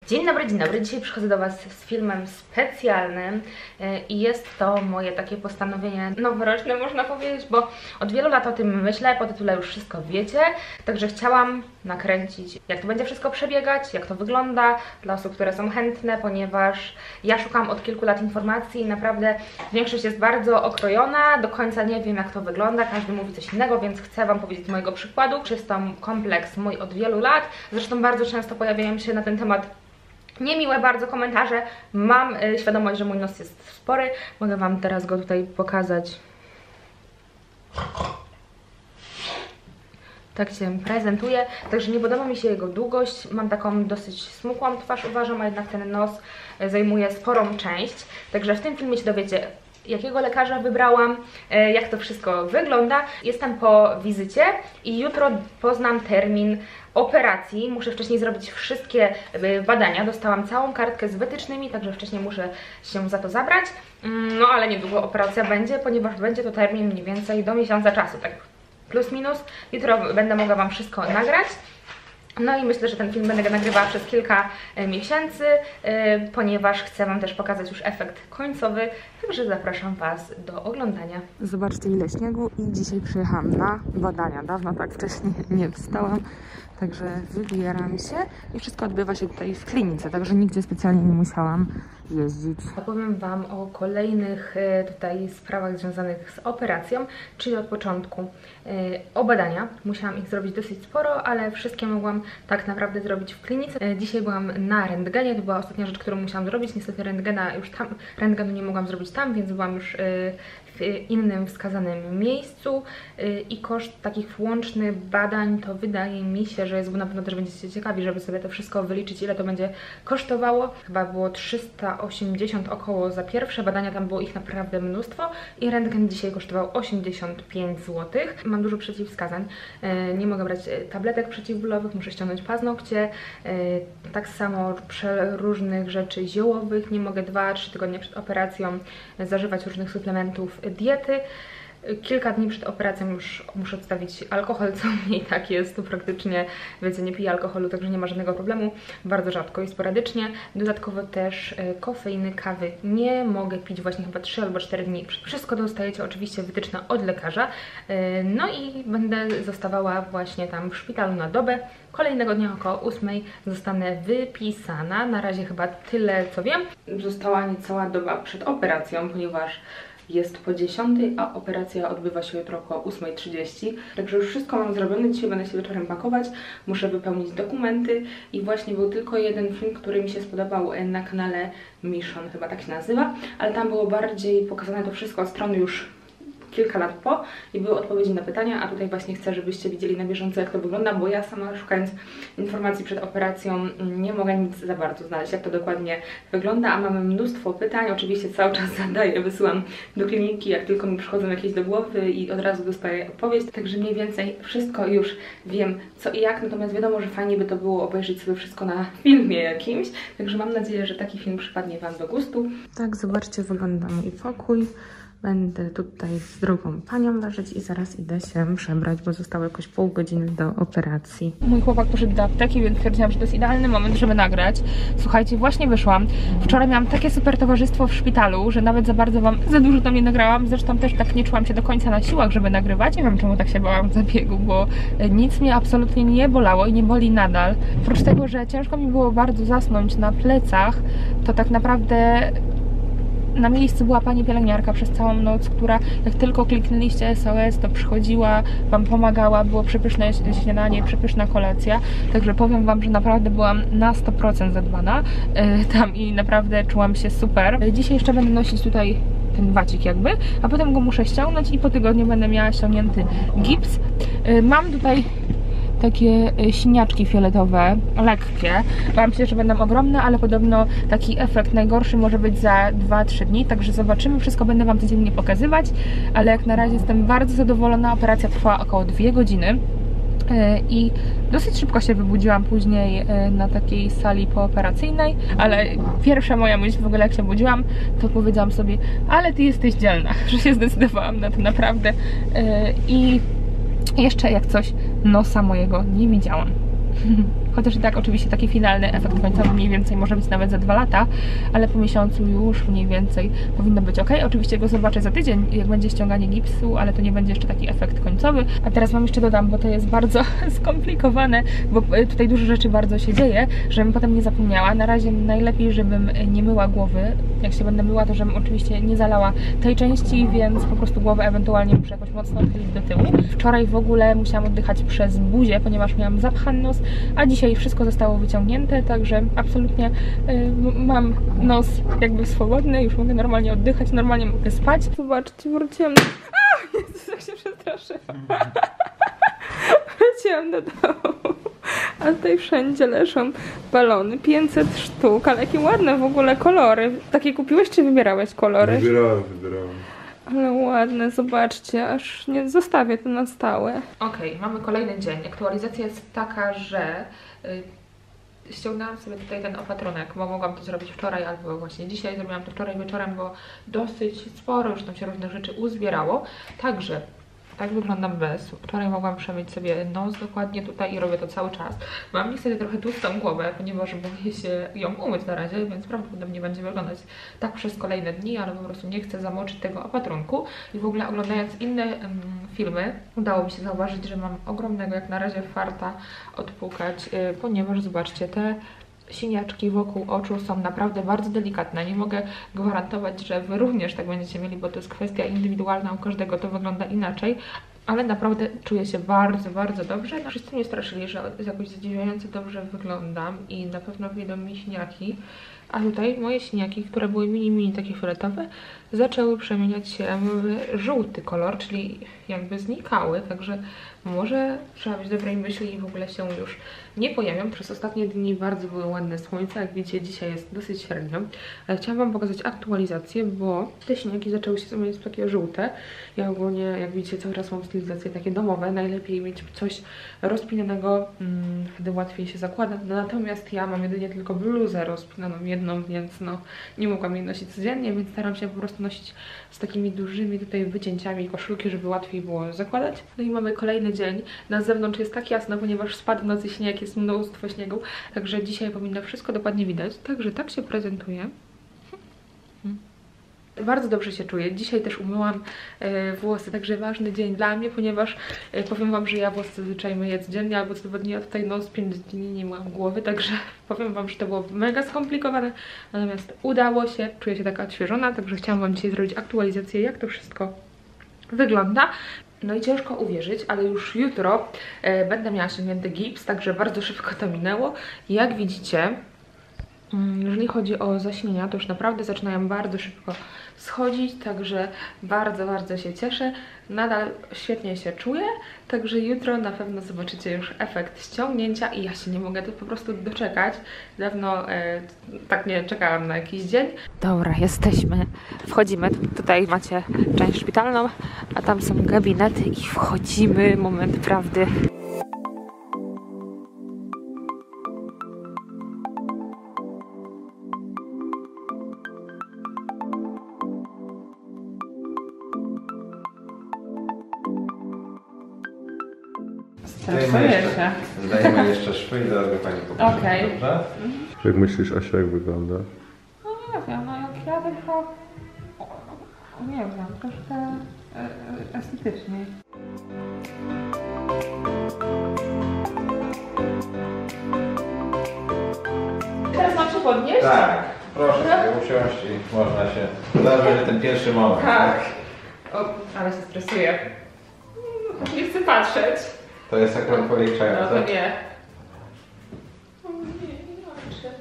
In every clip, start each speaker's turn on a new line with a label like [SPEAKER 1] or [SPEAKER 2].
[SPEAKER 1] Dzień dobry, dzisiaj przychodzę do Was z filmem specjalnym i jest to moje takie postanowienie noworoczne, można powiedzieć, bo od wielu lat o tym myślę, po tytule już wszystko wiecie, także chciałam nakręcić, jak to będzie wszystko przebiegać, jak to wygląda dla osób, które są chętne, ponieważ ja szukam od kilku lat informacji i naprawdę większość jest bardzo okrojona, do końca nie wiem, jak to wygląda, każdy mówi coś innego, więc chcę Wam powiedzieć z mojego przykładu. Jest to kompleks mój od wielu lat, zresztą bardzo często pojawiają się na ten temat niemiłe bardzo komentarze. Mam świadomość, że mój nos jest spory. Mogę Wam teraz go tutaj pokazać. Tak się prezentuje. Także nie podoba mi się jego długość. Mam taką dosyć smukłą twarz, uważam, a jednak ten nos zajmuje sporą część. Także w tym filmie się dowiecie, jakiego lekarza wybrałam, jak to wszystko wygląda. Jestem po wizycie i jutro poznam termin operacji. Muszę wcześniej zrobić wszystkie badania. Dostałam całą kartkę z wytycznymi, także wcześniej muszę się za to zabrać. No ale niedługo operacja będzie, ponieważ będzie to termin mniej więcej do miesiąca czasu, tak plus minus. Jutro będę mogła Wam wszystko nagrać. No i myślę, że ten film będę nagrywała przez kilka miesięcy, ponieważ chcę Wam też pokazać już efekt końcowy, także zapraszam Was do oglądania. Zobaczcie, ile śniegu i dzisiaj przyjechałam na badania. Dawno tak wcześniej nie wstałam, także wybieram się i wszystko odbywa się tutaj w klinice, także nigdzie specjalnie nie musiałam jeździć. Opowiem Wam o kolejnych tutaj sprawach związanych z operacją, czyli od początku. O badania. Musiałam ich zrobić dosyć sporo, ale wszystkie mogłam tak naprawdę zrobić w klinice. Dzisiaj byłam na rentgenie, to była ostatnia rzecz, którą musiałam zrobić. Niestety rentgenu nie mogłam zrobić tam, więc byłam już w innym wskazanym miejscu i koszt takich łącznych badań to wydaje mi się, że jest, bo na pewno też będziecie ciekawi, żeby sobie to wszystko wyliczyć, ile to będzie kosztowało. Chyba było 380 około za pierwsze badania, tam było ich naprawdę mnóstwo i rentgen dzisiaj kosztował 85 zł. Mam dużo przeciwwskazań, nie mogę brać tabletek przeciwbólowych, muszę ściągnąć paznokcie, tak samo różnych rzeczy ziołowych, nie mogę 2-3 tygodnie przed operacją zażywać różnych suplementów diety. Kilka dni przed operacją już muszę odstawić alkohol, co mnie i tak jest, to praktycznie, wiecie, nie piję alkoholu, także nie ma żadnego problemu, bardzo rzadko i sporadycznie. Dodatkowo też kofeiny, kawy nie mogę pić właśnie chyba 3 albo 4 dni. Wszystko dostajecie oczywiście wytyczne od lekarza, no i będę zostawała właśnie tam w szpitalu na dobę. Kolejnego dnia około 8 zostanę wypisana, na razie chyba tyle co wiem. Została niecała doba przed operacją, ponieważ jest po 10, a operacja odbywa się jutro około 8:30. Także już wszystko mam zrobione, dzisiaj będę się wieczorem pakować, muszę wypełnić dokumenty i właśnie był tylko jeden film, który mi się spodobał na kanale Mission, chyba tak się nazywa, ale tam było bardziej pokazane to wszystko od strony już kilka lat po i były odpowiedzi na pytania, a tutaj właśnie chcę, żebyście widzieli na bieżąco, jak to wygląda, bo ja sama szukając informacji przed operacją nie mogę nic za bardzo znaleźć, jak to dokładnie wygląda, a mamy mnóstwo pytań, oczywiście cały czas zadaję, wysyłam do kliniki, jak tylko mi przychodzą jakieś do głowy i od razu dostaję odpowiedź, także mniej więcej wszystko już wiem co i jak, natomiast wiadomo, że fajnie by to było obejrzeć sobie wszystko na filmie jakimś, także mam nadzieję, że taki film przypadnie Wam do gustu. Tak, zobaczcie, wygląda mój pokój. Będę tutaj z drugą panią leżeć i zaraz idę się przebrać, bo zostało jakoś pół godziny do operacji. Mój chłopak poszedł do apteki, więc stwierdziłam, że to jest idealny moment, żeby nagrać. Słuchajcie, właśnie wyszłam. Wczoraj miałam takie super towarzystwo w szpitalu, że nawet za dużo tam nie nagrałam. Zresztą też tak nie czułam się do końca na siłach, żeby nagrywać. Nie wiem, czemu tak się bałam zabiegu, bo nic mnie absolutnie nie bolało i nie boli nadal. Oprócz tego, że ciężko mi było bardzo zasnąć na plecach, to tak naprawdę na miejscu była pani pielęgniarka przez całą noc, która jak tylko kliknęliście SOS, to przychodziła, Wam pomagała, było przepyszne śniadanie, przepyszna kolacja, także powiem Wam, że naprawdę byłam na 100% zadbana tam i naprawdę czułam się super. Dzisiaj jeszcze będę nosić tutaj ten wacik jakby, a potem go muszę ściągnąć i po tygodniu będę miała ściągnięty gips. Mam tutaj takie siniaczki fioletowe, lekkie. Bałam się, że będą ogromne, ale podobno taki efekt najgorszy może być za 2-3 dni, także zobaczymy. Wszystko będę Wam codziennie pokazywać, ale jak na razie jestem bardzo zadowolona. Operacja trwała około 2 godziny i dosyć szybko się wybudziłam później na takiej sali pooperacyjnej, ale pierwsza moja myśl w ogóle, jak się budziłam, to powiedziałam sobie, ale Ty jesteś dzielna, że się zdecydowałam na to naprawdę i jeszcze jak coś nosa mojego nie widziałam. Chociaż i tak oczywiście taki finalny efekt końcowy mniej więcej może być nawet za 2 lata, ale po miesiącu już mniej więcej powinno być ok. Oczywiście go zobaczę za tydzień, jak będzie ściąganie gipsu, ale to nie będzie jeszcze taki efekt końcowy. A teraz wam jeszcze dodam, bo to jest bardzo skomplikowane, bo tutaj dużo rzeczy bardzo się dzieje, żebym potem nie zapomniała. Na razie najlepiej, żebym nie myła głowy. Jak się będę myła, to żebym oczywiście nie zalała tej części, więc po prostu głowę ewentualnie muszę jakoś mocno odchylić do tyłu. Wczoraj w ogóle musiałam oddychać przez buzię, ponieważ miałam zapchany nos, a dzisiaj wszystko zostało wyciągnięte, także absolutnie mam nos jakby swobodny, już mogę normalnie oddychać, normalnie mogę spać. Zobaczcie, wróciłam do... Jezus, jak się przestraszyłam. Wróciłam do domu, a tutaj wszędzie leżą balony, 500 sztuk, ale jakie ładne w ogóle kolory. Takie kupiłeś czy wybierałeś kolory?
[SPEAKER 2] Wybierałem.
[SPEAKER 1] Ale ładne, zobaczcie, aż nie zostawię to na stałe. Okej, mamy kolejny dzień. Aktualizacja jest taka, że ściągnęłam sobie tutaj ten opatrunek, bo mogłam to zrobić wczoraj albo właśnie dzisiaj. Zrobiłam to wczoraj wieczorem, bo dosyć sporo już tam się różnych rzeczy uzbierało. Także tak wyglądam bez. Wczoraj mogłam przemyć sobie nos dokładnie tutaj i robię to cały czas. Mam niestety trochę tłustą głowę, ponieważ boję się ją umyć na razie, więc prawdopodobnie będzie wyglądać tak przez kolejne dni, ale po prostu nie chcę zamoczyć tego opatrunku. I w ogóle oglądając inne filmy, udało mi się zauważyć, że mam ogromnego jak na razie farta odpukać, ponieważ zobaczcie, te siniaczki wokół oczu są naprawdę bardzo delikatne. Nie mogę gwarantować, że wy również tak będziecie mieli, bo to jest kwestia indywidualna, u każdego to wygląda inaczej, ale naprawdę czuję się bardzo, bardzo dobrze. No, wszyscy mnie straszyli, że jakoś zadziwiająco dobrze wyglądam i na pewno wyjdą mi siniaki, a tutaj moje siniaki, które były mini takie fioletowe, zaczęły przemieniać się w żółty kolor, czyli jakby znikały, także może trzeba być dobrej myśli i w ogóle się już nie pojawią. Przez ostatnie dni bardzo były ładne słońce, jak widzicie dzisiaj jest dosyć średnio, ale chciałam wam pokazać aktualizację, bo te siniaki zaczęły się zmieniać w takie żółte. Ja ogólnie, jak widzicie, cały czas mam stylizacje takie domowe, najlepiej mieć coś rozpinanego, wtedy łatwiej się zakłada, natomiast ja mam jedynie tylko bluzę rozpinaną jedną, więc no nie mogłam jej nosić codziennie, więc staram się po prostu nosić z takimi dużymi tutaj wycięciami koszulki, żeby łatwiej było zakładać. No i mamy kolejny dzień. Na zewnątrz jest tak jasno, ponieważ spadł w nocy śnieg, jest mnóstwo śniegu, także dzisiaj powinno wszystko dokładnie widać. Także tak się prezentuje. Bardzo dobrze się czuję. Dzisiaj też umyłam włosy, także ważny dzień dla mnie, ponieważ powiem wam, że ja włosy zazwyczaj myję codziennie albo co 2 dni, a tutaj no z 5 dni nie myłam głowy, także powiem wam, że to było mega skomplikowane, natomiast udało się, czuję się taka odświeżona, także chciałam wam dzisiaj zrobić aktualizację, jak to wszystko wygląda. No i ciężko uwierzyć, ale już jutro będę miała ściągnięty gips, także bardzo szybko to minęło. Jak widzicie, jeżeli chodzi o zaśnienia, to już naprawdę zaczynają bardzo szybko schodzić, także bardzo, bardzo się cieszę. Nadal świetnie się czuję, także jutro na pewno zobaczycie już efekt ściągnięcia i ja się nie mogę to po prostu doczekać. Dawno tak nie czekałam na jakiś dzień. Dobra, jesteśmy. Wchodzimy. Tutaj macie część szpitalną, a tam są gabinety i wchodzimy. Moment prawdy.
[SPEAKER 2] Zdajemy jeszcze szwy i zaraz go pani pokaże.
[SPEAKER 1] Okej.
[SPEAKER 2] Dobrze? Jak myślisz, Asia, jak wygląda?
[SPEAKER 1] No nie wiem, no jak ja tylko... Nie wiem, troszkę estetycznie. Teraz mam się podnieść?
[SPEAKER 2] Tak, proszę sobie usiąść i można się... Zaraz będzie ten pierwszy moment.
[SPEAKER 1] Tak. O, ale się stresuję. Nie chcę patrzeć.
[SPEAKER 2] To jest akurat policzające.
[SPEAKER 1] No to nie. O nie, nie patrzę.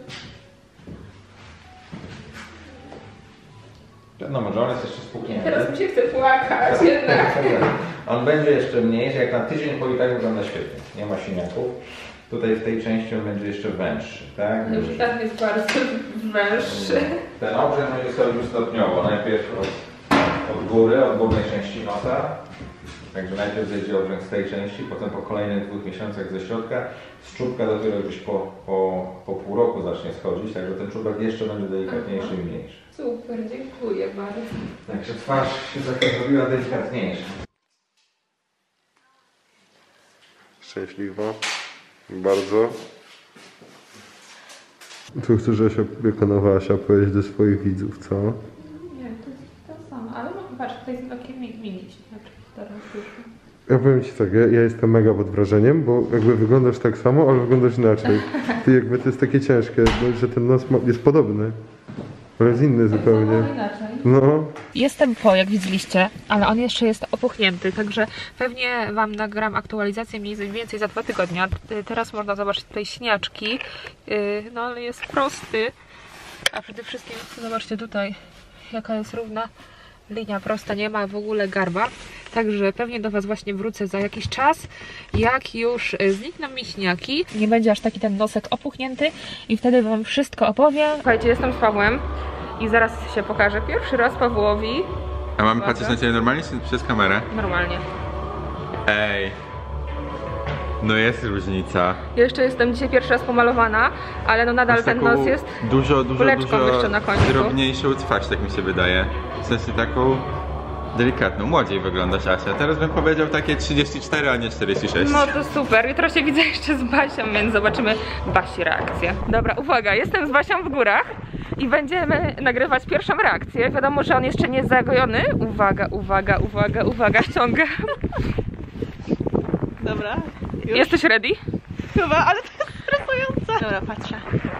[SPEAKER 2] No może on jest jeszcze spółknięty.
[SPEAKER 1] Teraz mi się chce płakać jednak.
[SPEAKER 2] On będzie jeszcze mniejszy, jak na tydzień po i tak wygląda świetnie. Nie ma siniaków. Tutaj w tej części on będzie jeszcze węższy, tak?
[SPEAKER 1] Już tak jest bardzo węższy.
[SPEAKER 2] Ten obrzęd będzie schodził stopniowo. Najpierw od góry, od górnej części nosa. Także najpierw zejdzie obrzęk z tej części, potem po kolejnych 2 miesiącach ze środka. Z czubka dopiero gdzieś po pół roku zacznie schodzić, także ten czubek jeszcze będzie delikatniejszy i mniejszy.
[SPEAKER 1] Super, dziękuję bardzo.
[SPEAKER 2] Także twarz się zrobiła delikatniejsza. Szczęśliwa. Bardzo.
[SPEAKER 3] Tu chcę, żebyś opiekowała Asia powiedzieć do swoich widzów, co?
[SPEAKER 1] Nie, to jest to samo, ale no patrz, tutaj jest takie mini, teraz już.
[SPEAKER 3] Ja powiem Ci tak, ja jestem mega pod wrażeniem, bo jakby wyglądasz tak samo, ale wyglądasz inaczej. Ty jakby to jest takie ciężkie, że ten nos jest podobny, ale jest inny zupełnie. No.
[SPEAKER 1] Jestem po, jak widzieliście, ale on jeszcze jest opuchnięty, także pewnie Wam nagram aktualizację mniej więcej za 2 tygodnie. Teraz można zobaczyć tutaj śniaczki, no ale jest prosty, a przede wszystkim zobaczcie tutaj, jaka jest równa linia prosta, nie ma w ogóle garba. Także pewnie do Was właśnie wrócę za jakiś czas, jak już znikną mi śniaki. Nie będzie aż taki ten nosek opuchnięty i wtedy Wam wszystko opowiem. Słuchajcie, jestem z Pawłem i zaraz się pokażę pierwszy raz Pawłowi.
[SPEAKER 2] A mamy patrzeć na Ciebie normalnie czy przez kamerę?
[SPEAKER 1] Normalnie.
[SPEAKER 2] Ej. No jest różnica.
[SPEAKER 1] Jeszcze jestem dzisiaj pierwszy raz pomalowana, ale no nadal ten nos jest
[SPEAKER 2] dużo
[SPEAKER 1] jeszcze na końcu.
[SPEAKER 2] drobniejszą twarz, tak mi się wydaje. W sensie taką delikatną, młodziej wyglądasz, Asia. Teraz bym powiedział takie 34, a nie 46.
[SPEAKER 1] No to super. Jutro się widzę jeszcze z Basią, więc zobaczymy Basi reakcję. Dobra, uwaga, jestem z Basią w górach i będziemy nagrywać pierwszą reakcję. Wiadomo, że on jeszcze nie jest zagojony. Uwaga, ściągam.
[SPEAKER 4] Dobra. Już?
[SPEAKER 1] Jesteś ready?
[SPEAKER 4] Chyba, ale to jest stresujące. Dobra, patrzę.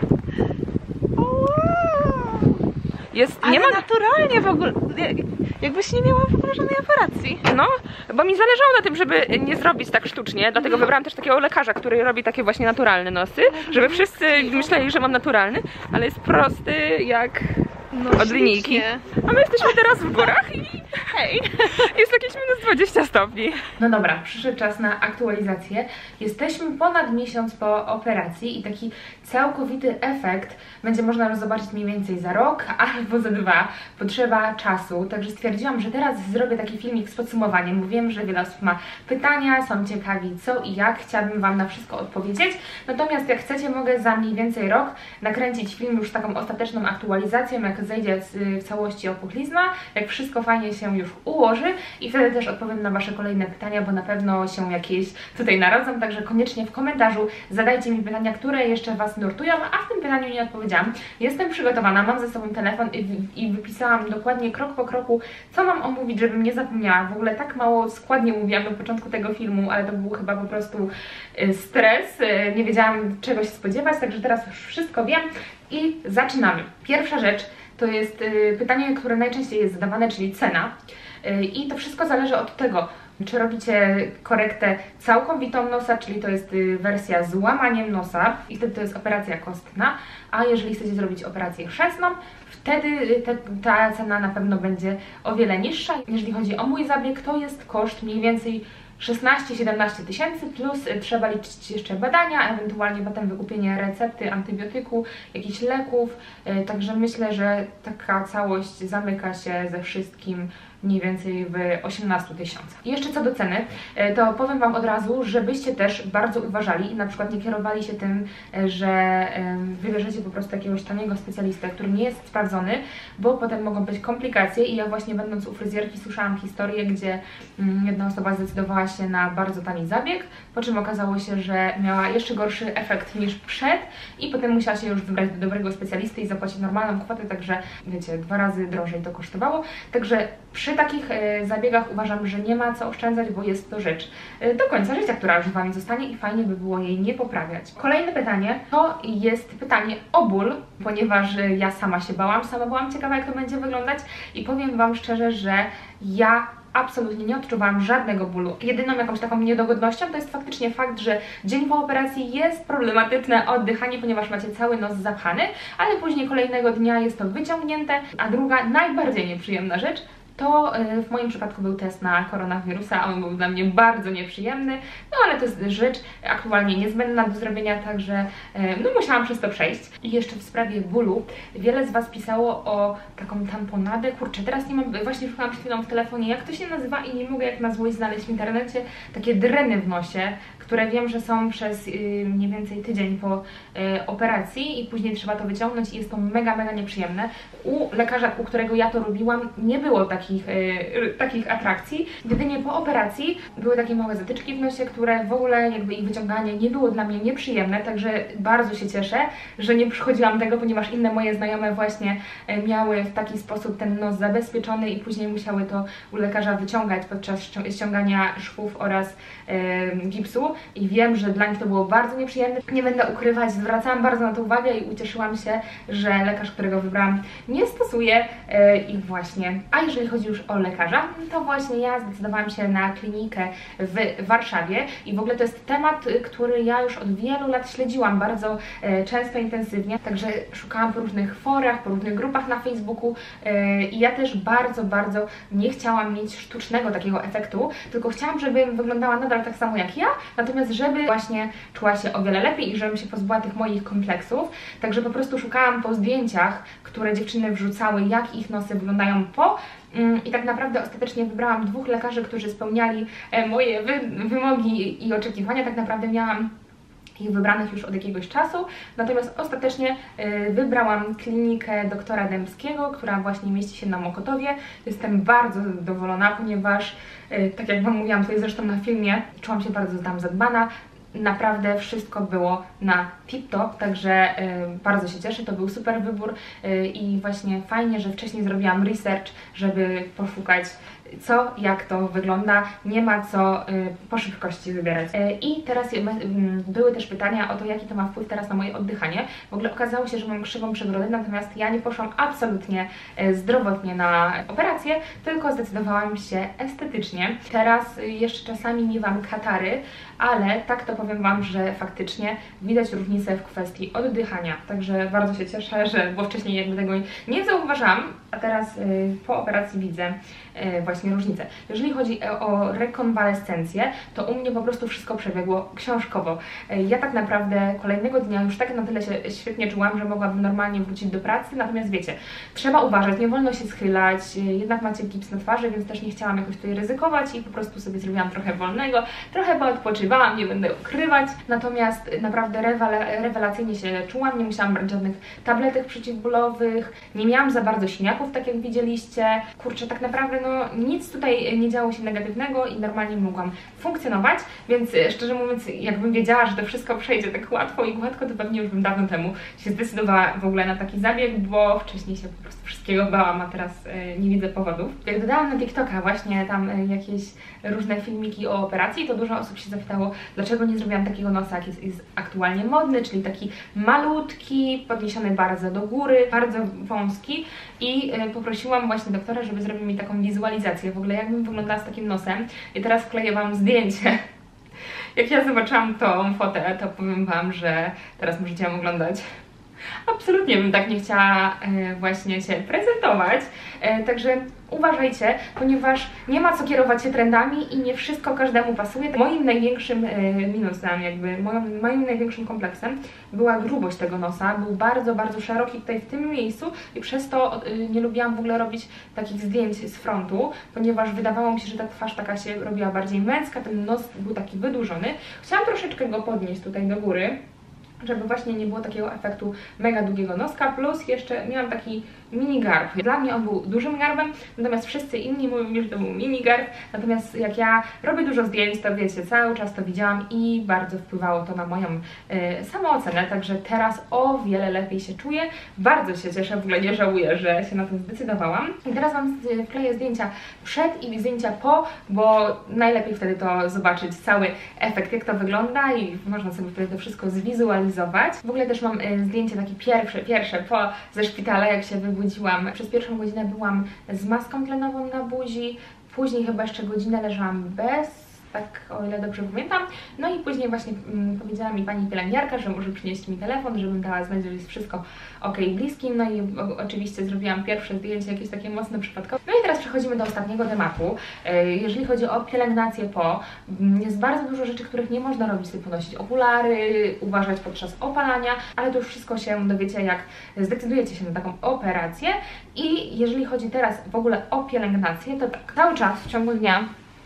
[SPEAKER 1] Jest,
[SPEAKER 4] Ale
[SPEAKER 1] nie ma...
[SPEAKER 4] naturalnie w ogóle. Jakbyś nie miała w ogóle żadnej operacji.
[SPEAKER 1] No, bo mi zależało na tym, żeby nie zrobić tak sztucznie, dlatego wybrałam też takiego lekarza, który robi takie właśnie naturalne nosy, żeby wszyscy myśleli, że mam naturalny, ale jest prosty jak
[SPEAKER 4] No,
[SPEAKER 1] od linijki. A my jesteśmy teraz w górach i hej, jest jakieś minus 20 stopni. No dobra, przyszedł czas na aktualizację. Jesteśmy ponad miesiąc po operacji i taki całkowity efekt będzie można zobaczyć mniej więcej za rok albo za 2. Potrzeba czasu, także stwierdziłam, że teraz zrobię taki filmik z podsumowaniem, bo wiem, że wiele osób ma pytania, są ciekawi co i jak, chciałabym Wam na wszystko odpowiedzieć. Natomiast jak chcecie, mogę za mniej więcej rok nakręcić film już z taką ostateczną aktualizacją, jak zejdzie w całości opuchlizna, jak wszystko fajnie się już ułoży i wtedy też odpowiem na Wasze kolejne pytania, bo na pewno się jakieś tutaj narodzą, także koniecznie w komentarzu zadajcie mi pytania, które jeszcze Was nurtują, a w tym pytaniu nie odpowiedziałam. Jestem przygotowana, mam ze sobą telefon i wypisałam dokładnie krok po kroku, co mam omówić, żebym nie zapomniała. W ogóle tak mało składnie mówiłam na początku tego filmu, ale to był chyba po prostu stres, nie wiedziałam czego się spodziewać, także teraz już wszystko wiem i zaczynamy. Pierwsza rzecz to jest pytanie, które najczęściej jest zadawane, czyli cena. I to wszystko zależy od tego, czy robicie korektę całkowitą nosa, czyli to jest wersja z łamaniem nosa i wtedy to jest operacja kostna, a jeżeli chcecie zrobić operację chrzestną, wtedy ta cena na pewno będzie o wiele niższa. Jeżeli chodzi o mój zabieg, to jest koszt mniej więcej 16-17 tysięcy, plus trzeba liczyć jeszcze badania, ewentualnie potem wykupienie recepty, antybiotyku, jakichś leków, także myślę, że taka całość zamyka się ze wszystkim mniej więcej w 18 tysiącach. I jeszcze co do ceny, to powiem Wam od razu, żebyście też bardzo uważali i na przykład nie kierowali się tym, że wybierzecie po prostu jakiegoś taniego specjalistę, który nie jest sprawdzony, bo potem mogą być komplikacje i ja właśnie będąc u fryzjerki słyszałam historię, gdzie jedna osoba zdecydowała się na bardzo tani zabieg, po czym okazało się, że miała jeszcze gorszy efekt niż przed i potem musiała się już wybrać do dobrego specjalisty i zapłacić normalną kwotę, także wiecie, 2 razy drożej to kosztowało, także przy takich zabiegach uważam, że nie ma co oszczędzać, bo jest to rzecz do końca życia, która już z Wami zostanie i fajnie by było jej nie poprawiać. Kolejne pytanie to jest pytanie o ból, ponieważ ja sama się bałam, sama byłam ciekawa jak to będzie wyglądać i powiem Wam szczerze, że ja absolutnie nie odczuwałam żadnego bólu. Jedyną jakąś taką niedogodnością to jest faktycznie fakt, że dzień po operacji jest problematyczne oddychanie, ponieważ macie cały nos zapchany, ale później kolejnego dnia jest to wyciągnięte, a druga, najbardziej nieprzyjemna rzecz to w moim przypadku był test na koronawirusa, a on był dla mnie bardzo nieprzyjemny, no ale to jest rzecz aktualnie niezbędna do zrobienia, także no musiałam przez to przejść. I jeszcze w sprawie bólu, wiele z Was pisało o taką tamponadę, kurczę, teraz nie mam, właśnie szukałam przed chwilą w telefonie, jak to się nazywa i nie mogę jak na złość znaleźć w internecie, takie dreny w nosie, które wiem, że są przez mniej więcej tydzień po operacji i później trzeba to wyciągnąć i jest to mega, mega nieprzyjemne. U lekarza, u którego ja to robiłam, nie było takich atrakcji. Jedynie po operacji były takie małe zatyczki w nosie, które w ogóle jakby ich wyciąganie nie było dla mnie nieprzyjemne, także bardzo się cieszę, że nie przychodziłam tego, ponieważ inne moje znajome właśnie miały w taki sposób ten nos zabezpieczony i później musiały to u lekarza wyciągać podczas ściągania szwów oraz gipsu i wiem, że dla nich to było bardzo nieprzyjemne. Nie będę ukrywać, zwracałam bardzo na to uwagę i ucieszyłam się, że lekarz, którego wybrałam, nie stosuje ich właśnie. A jeżeli chodzi już o lekarza, to właśnie ja zdecydowałam się na klinikę w Warszawie i w ogóle to jest temat, który ja już od wielu lat śledziłam bardzo często, intensywnie, także szukałam po różnych forach, po różnych grupach na Facebooku i ja też bardzo nie chciałam mieć sztucznego takiego efektu, tylko chciałam, żeby wyglądała nadal tak samo jak ja, natomiast żeby właśnie czuła się o wiele lepiej i żebym się pozbyła tych moich kompleksów, także po prostu szukałam po zdjęciach, które dziewczyny wrzucały, jak ich nosy wyglądają po i tak naprawdę ostatecznie wybrałam 2 lekarzy, którzy spełniali moje wymogi i oczekiwania. Tak naprawdę miałam ich wybranych już od jakiegoś czasu, natomiast ostatecznie wybrałam klinikę doktora Dębskiego, która właśnie mieści się na Mokotowie. Jestem bardzo zadowolona, ponieważ tak jak Wam mówiłam tutaj zresztą na filmie, czułam się bardzo tam zadbana. Naprawdę wszystko było na tip-top, także bardzo się cieszę, to był super wybór i właśnie fajnie, że wcześniej zrobiłam research, żeby poszukać co, jak to wygląda, nie ma co po szybkości wybierać. I teraz były też pytania o to, jaki to ma wpływ teraz na moje oddychanie. W ogóle okazało się, że mam krzywą przegrodę, natomiast ja nie poszłam absolutnie zdrowotnie na operację, tylko zdecydowałam się estetycznie. Teraz jeszcze czasami miewam katary, ale tak to powiem Wam, że faktycznie widać różnicę w kwestii oddychania. Także bardzo się cieszę, bo wcześniej jakby tego nie zauważałam, a teraz po operacji widzę właśnie różnicę. Jeżeli chodzi o rekonwalescencję, to u mnie po prostu wszystko przebiegło książkowo. Ja tak naprawdę kolejnego dnia już tak na tyle się świetnie czułam, że mogłabym normalnie wrócić do pracy, natomiast wiecie, trzeba uważać, nie wolno się schylać, jednak macie gips na twarzy, więc też nie chciałam jakoś tutaj ryzykować i po prostu sobie zrobiłam trochę wolnego, trochę poodpoczywałam, nie będę ukrywać, natomiast naprawdę rewelacyjnie się czułam, nie musiałam brać żadnych tabletek przeciwbólowych, nie miałam za bardzo siniaków, tak jak widzieliście. Kurczę, tak naprawdę no nic tutaj nie działo się negatywnego i normalnie mogłam funkcjonować, więc szczerze mówiąc, jakbym wiedziała, że to wszystko przejdzie tak łatwo i gładko, to pewnie już bym dawno temu się zdecydowała w ogóle na taki zabieg, bo wcześniej się po prostu wszystkiego bałam, a teraz nie widzę powodów. Jak dodałam na TikToka właśnie tam jakieś różne filmiki o operacji, to dużo osób się zapytało, dlaczego nie zrobiłam takiego nosa, jak jest aktualnie modny, czyli taki malutki, podniesiony bardzo do góry, bardzo wąski i poprosiłam właśnie doktora, żeby zrobił mi taką wizualizację w ogóle, jakbym wyglądała z takim nosem i teraz wkleję Wam zdjęcie. Jak ja zobaczyłam tą fotę, to powiem Wam, że teraz możecie ją oglądać. Absolutnie bym tak nie chciała właśnie się prezentować, także uważajcie, ponieważ nie ma co kierować się trendami i nie wszystko każdemu pasuje. Moim największym minusem, moim największym kompleksem była grubość tego nosa. Był bardzo szeroki tutaj w tym miejscu i przez to nie lubiłam w ogóle robić takich zdjęć z frontu, ponieważ wydawało mi się, że ta twarz taka się robiła bardziej męska, ten nos był taki wydłużony. Chciałam troszeczkę go podnieść tutaj do góry, żeby właśnie nie było takiego efektu mega długiego noska, plus jeszcze miałam taki mini garb. Dla mnie on był dużym garbem, natomiast wszyscy inni mówią mi, że to był mini garb, natomiast jak ja robię dużo zdjęć, to wiecie, cały czas to widziałam i bardzo wpływało to na moją samoocenę, także teraz o wiele lepiej się czuję, bardzo się cieszę, w ogóle nie żałuję, że się na to zdecydowałam. I teraz Wam wkleję zdjęcia przed i zdjęcia po, bo najlepiej wtedy to zobaczyć cały efekt, jak to wygląda i można sobie wtedy to wszystko zwizualizować. W ogóle też mam zdjęcie takie pierwsze po ze szpitala, jak się wybudziłam. Przez pierwszą godzinę byłam z maską tlenową na buzi, później chyba jeszcze godzinę leżałam bez, tak o ile dobrze pamiętam. No i później właśnie powiedziała mi pani pielęgniarka, że może przynieść mi telefon, żebym dała znać, że jest wszystko ok bliskim. No i oczywiście zrobiłam pierwsze zdjęcie, jakieś takie mocno przypadkowe. No i teraz przechodzimy do ostatniego tematu. Jeżeli chodzi o pielęgnację po, jest bardzo dużo rzeczy, których nie można robić, typu nosić okulary, uważać podczas opalania, ale to już wszystko się dowiecie, jak zdecydujecie się na taką operację. I jeżeli chodzi teraz w ogóle o pielęgnację, to tak, cały czas w ciągu dnia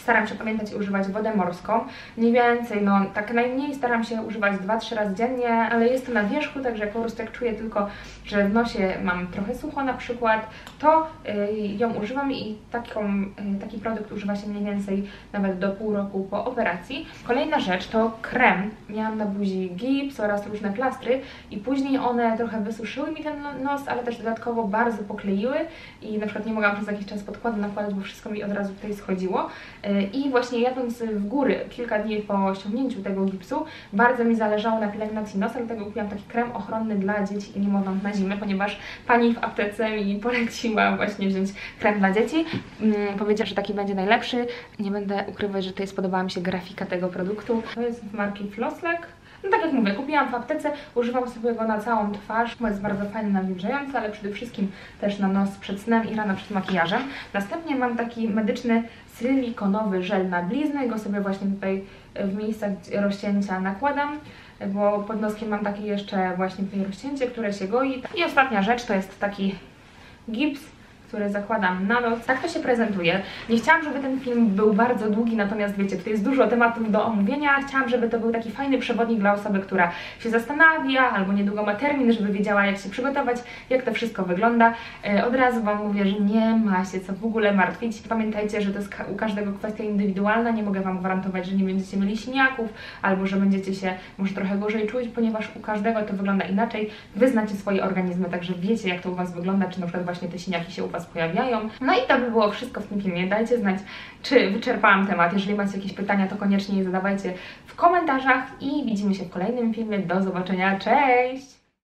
[SPEAKER 1] Staram się pamiętać i używać wodę morską. Mniej więcej, no tak najmniej staram się używać 2-3 razy dziennie, ale jest to na wierzchu, także po prostu jak czuję tylko, że w nosie mam trochę sucho na przykład, to ją używam i taki produkt używa się mniej więcej nawet do pół roku po operacji. Kolejna rzecz to krem. Miałam na buzi gips oraz różne plastry i później one trochę wysuszyły mi ten nos, ale też dodatkowo bardzo pokleiły i na przykład nie mogłam przez jakiś czas podkładu nakładać, bo wszystko mi od razu tutaj schodziło. I właśnie jadąc w góry kilka dni po ściągnięciu tego gipsu, bardzo mi zależało na pielęgnacji nosa, dlatego kupiłam taki krem ochronny dla dzieci i niemowląt na zimę, ponieważ pani w aptece mi poleciła właśnie wziąć krem dla dzieci. Powiedziała, że taki będzie najlepszy. Nie będę ukrywać, że tutaj spodobała mi się grafika tego produktu. To jest z marki Flosslek. No tak jak mówię, kupiłam w aptece, używam sobie go na całą twarz, bo jest bardzo fajny, nawilżający, ale przede wszystkim też na nos przed snem i rano przed makijażem. Następnie mam taki medyczny silikonowy żel na blizny, go sobie właśnie tutaj w miejscach rozcięcia nakładam, bo pod noskiem mam takie jeszcze właśnie tutaj rozcięcie, które się goi. I ostatnia rzecz to jest taki gips, który zakładam na nos. Tak to się prezentuje. Nie chciałam, żeby ten film był bardzo długi, natomiast wiecie, tutaj jest dużo tematów do omówienia. Chciałam, żeby to był taki fajny przewodnik dla osoby, która się zastanawia albo niedługo ma termin, żeby wiedziała, jak się przygotować, jak to wszystko wygląda. Od razu Wam mówię, że nie ma się co w ogóle martwić. Pamiętajcie, że to jest u każdego kwestia indywidualna. Nie mogę Wam gwarantować, że nie będziecie mieli siniaków albo że będziecie się może trochę gorzej czuć, ponieważ u każdego to wygląda inaczej. Wy znacie swoje organizmy, także wiecie, jak to u Was wygląda, czy na przykład właśnie te siniaki się u Was pojawiają. No i to by było wszystko w tym filmie. Dajcie znać, czy wyczerpałam temat. Jeżeli macie jakieś pytania, to koniecznie je zadawajcie w komentarzach i widzimy się w kolejnym filmie. Do zobaczenia. Cześć!